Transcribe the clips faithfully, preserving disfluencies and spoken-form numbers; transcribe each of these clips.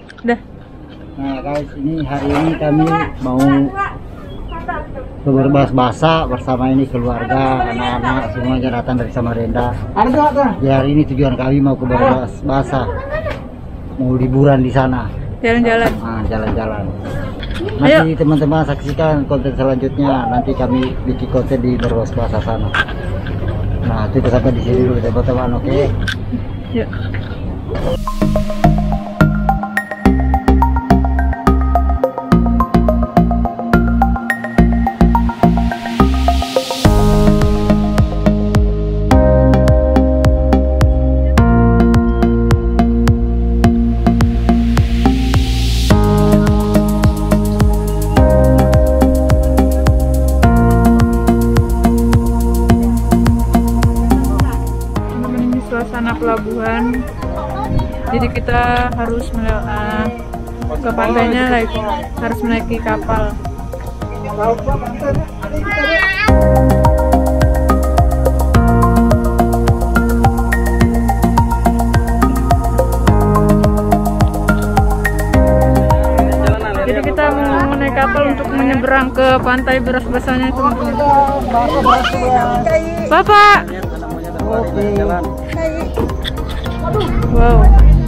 Dah. Nah guys, ini hari ini kami mau berbahasa bersama ini keluarga, anak-anak semuanya datang dari Samarinda. Ya, hari ini tujuan kami mau ke berbahasa, mau liburan di sana. Jalan-jalan. Nah, jalan-jalan. Nanti teman-teman saksikan konten selanjutnya. Nanti kami bikin konten di berbahasa sana. Nah, kita sampai di sini dulu teman-teman, oke? Okay? Yuk. Suasana pelabuhan, jadi kita harus melewati ke pantainya, like, harus menaiki kapal. Jadi kita mau naik kapal untuk menyeberang ke pantai Beras Basahnya, teman-teman. Bapak. Oke. Wow.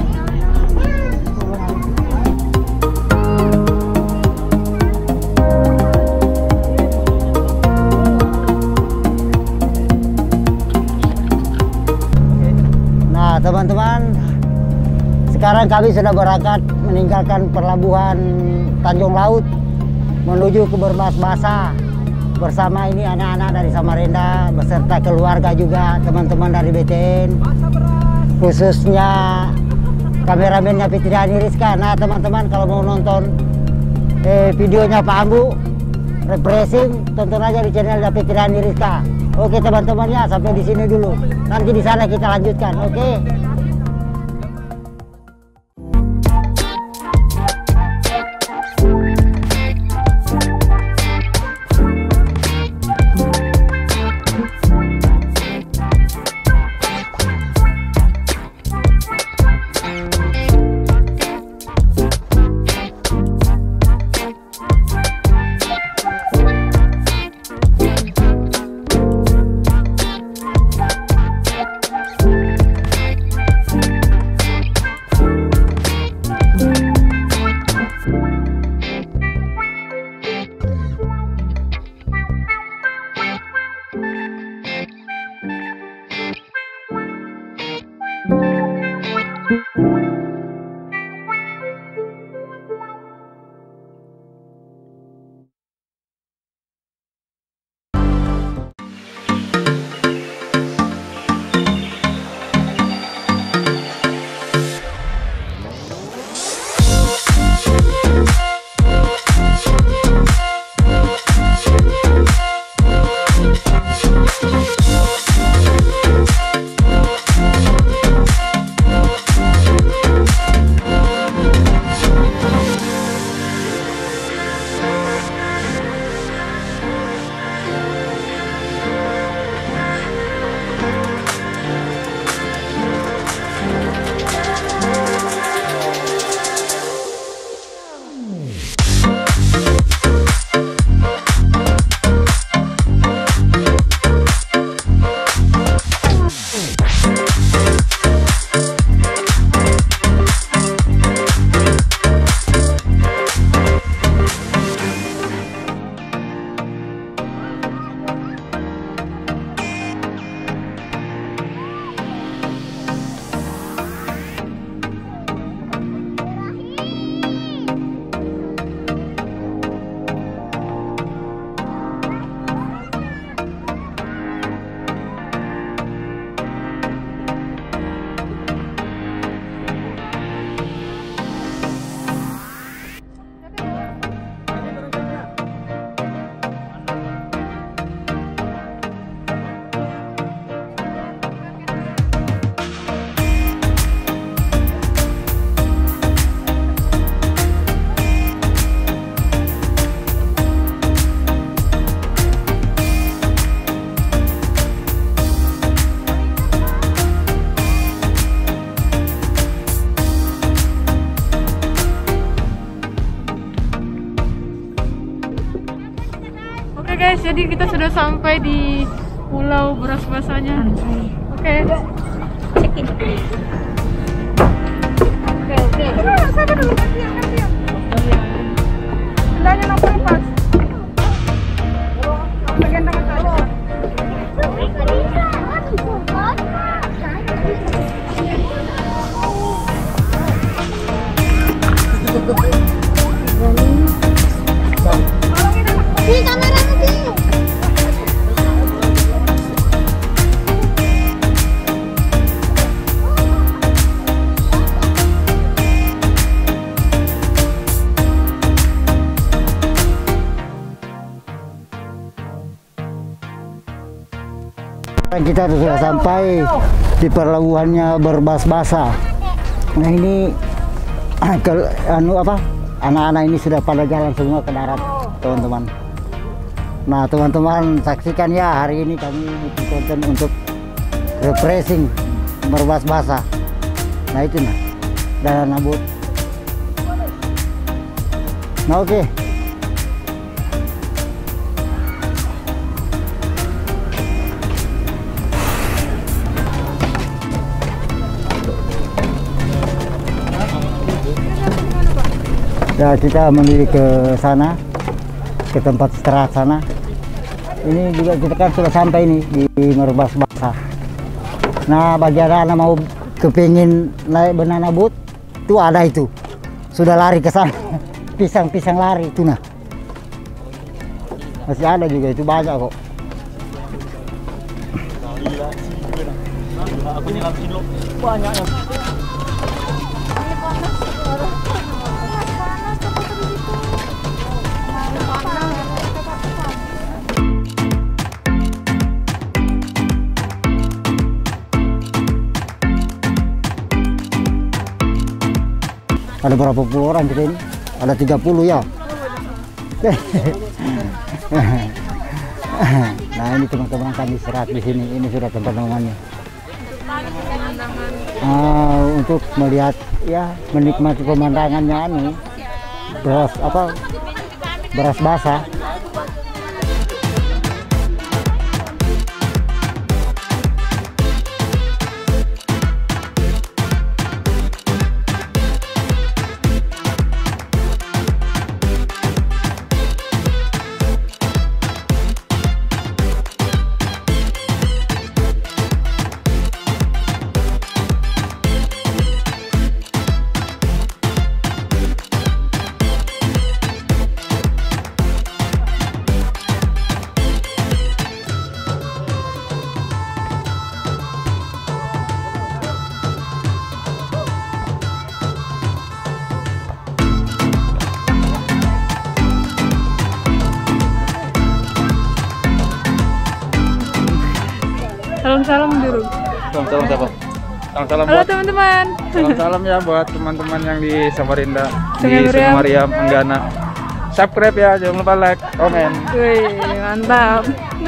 Nah teman-teman, sekarang kami sudah berangkat meninggalkan pelabuhan Tanjung Laut menuju ke Beras Basah bersama ini anak-anak dari Samarinda beserta keluarga juga, teman-teman dari B T N, khususnya kameramennya Fitriani Rizka. Nah teman-teman, kalau mau nonton eh, videonya Pak Ambu refreshing, tonton aja di channel Fitriani Rizka. Oke teman-teman, ya sampai di sini dulu, nanti di sana kita lanjutkan. Oke. guys, jadi kita sudah sampai di Pulau Beras Basahnya. Oke. Check-in. Oke, oke. Sabar dulu, gantian, gantian. Sendalnya nomor pas. Bagian tangan saya. Ini kamera nanti. Kita sudah sampai di pelabuhannya Berbas Basah. Nah ini ke anu apa? Anak-anak ini sudah pada jalan semua ke darat, teman-teman. Nah, teman-teman saksikan ya, hari ini kami bikin konten untuk refreshing Berbas Basah. Nah itu nah, dalam nabut. Nah oke. Okay. Ya, kita menuju ke sana, ke tempat istirahat sana. Ini juga kita kan sudah sampai nih di Berbas Basah. Nah, bagi anak-anak mau kepingin naik banana boat, itu ada itu. Sudah lari ke sana, pisang-pisang lari itu nah. Masih ada juga itu, banyak kok. Banyak ya. Ada berapa puluh orang kita ini? Ada tiga puluh ya. Nah ini teman-teman kami istirahat di sini. Ini sudah tempat namanya. Ah, untuk melihat ya, menikmati pemandangannya anu beras apa? Beras basah. Salam-salam dulu. Salam-salam siapa? Salam-salam Halo buat teman-teman. salam-salam ya buat teman-teman yang di Samarinda, Sungai di Meriam. Sungai Meriam, Enggana. Subscribe ya, jangan lupa like, komen. Wih, mantap.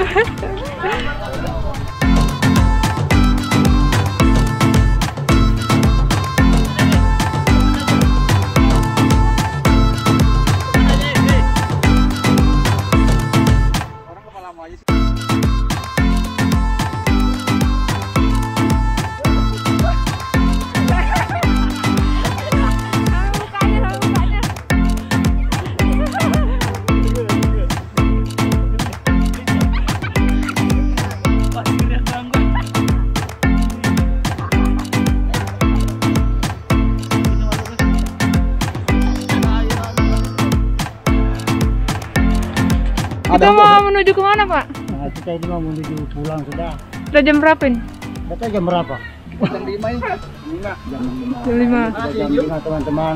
Kita mau menuju kemana, Pak? Nah, kita ini mau menuju pulang sudah. Udah jam berapa ini? Kita jam berapa? Jam lima ini. Jam lima. Jam lima teman-teman.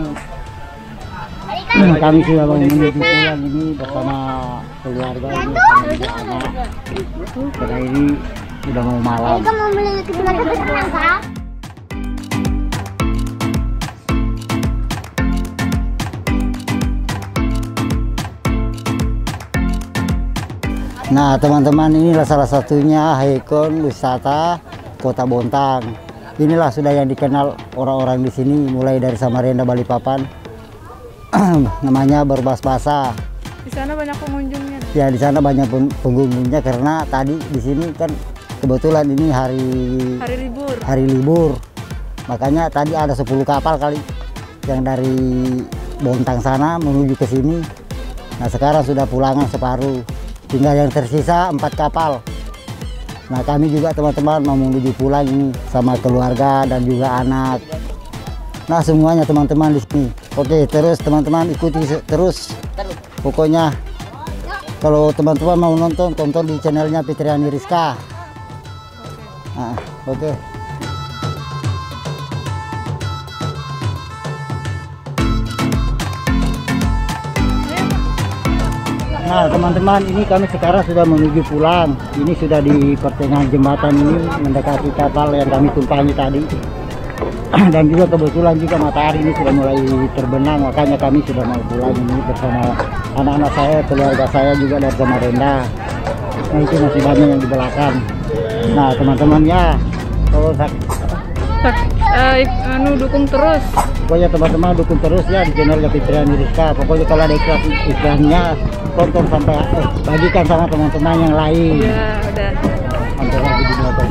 Kami sudah mau menuju pulang ini bersama keluarga ini, bersama ibu anak. Karena ini sudah mau malam. Kamu mau beli kesenangan Kak? Nah teman-teman, inilah salah satunya ikon wisata Kota Bontang. Inilah sudah yang dikenal orang-orang di sini mulai dari Samarinda, Balikpapan. Namanya Berbas Basah. Di sana banyak pengunjungnya. Ya di sana banyak pengunjungnya karena tadi di sini kan kebetulan ini hari Hari libur. hari libur. Makanya tadi ada sepuluh kapal kali yang dari Bontang sana menuju ke sini. Nah sekarang sudah pulangan separuh, tinggal yang tersisa empat kapal. Nah kami juga teman-teman mau menuju pulang ini sama keluarga dan juga anak. Nah semuanya teman-teman di sini. Oke, terus teman-teman ikuti terus. Pokoknya kalau teman-teman mau nonton, tonton di channelnya Fitriani Rizka. Nah, oke. Nah teman-teman, ini kami sekarang sudah menuju pulang. Ini sudah di pertengahan jembatan ini mendekati kapal yang kami tumpangi tadi. Dan juga kebetulan juga matahari ini sudah mulai terbenam, makanya kami sudah mau pulang ini bersama anak-anak saya, keluarga saya juga dari Samarinda. Nah itu masih banyak yang di belakang. Nah teman-teman ya, kalau Uh, anu dukung terus. pokoknya teman-teman dukung terus ya di channel Fitriani Rizka. Pokoknya kalau ada iklan iklannya tonton sampai eh, bagikan sama teman-teman yang lain. Ya udah. Hampir lagi di belakang.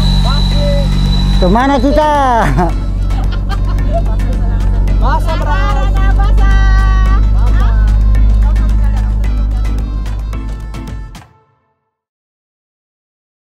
Kemana kita? Masa berat.